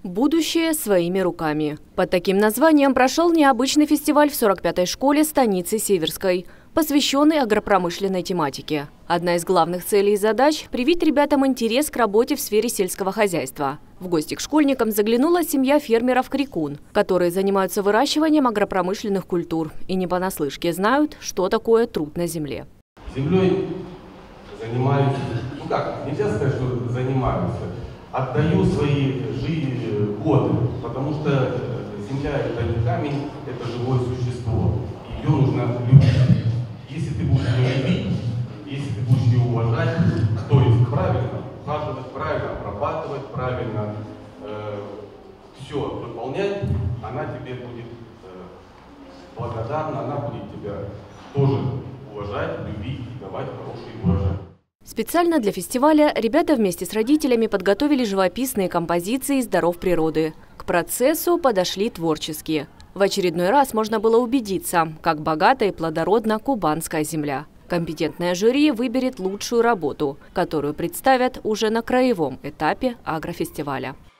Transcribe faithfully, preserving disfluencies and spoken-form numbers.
Будущее своими руками. Под таким названием прошел необычный фестиваль в сорок пятой школе станицы Северской, посвященный агропромышленной тематике. Одна из главных целей и задач – привить ребятам интерес к работе в сфере сельского хозяйства. В гости к школьникам заглянула семья фермеров Крикун, которые занимаются выращиванием агропромышленных культур и не понаслышке знают, что такое труд на земле. Землей занимаюсь, ну как, нельзя сказать, что занимаюсь. Отдаю свои жизни, годы, потому что земля – это не камень, это живое существо. Ее нужно любить. Если ты будешь ее любить, если ты будешь ее уважать, то есть правильно ухаживать, правильно обрабатывать, правильно э, все выполнять, она тебе будет э, благодарна, она будет тебя тоже уважать, любить и давать хороший урожай. Специально для фестиваля ребята вместе с родителями подготовили живописные композиции из даров природы. К процессу подошли творчески. В очередной раз можно было убедиться, как богата и плодородна кубанская земля. Компетентное жюри выберет лучшую работу, которую представят уже на краевом этапе агрофестиваля.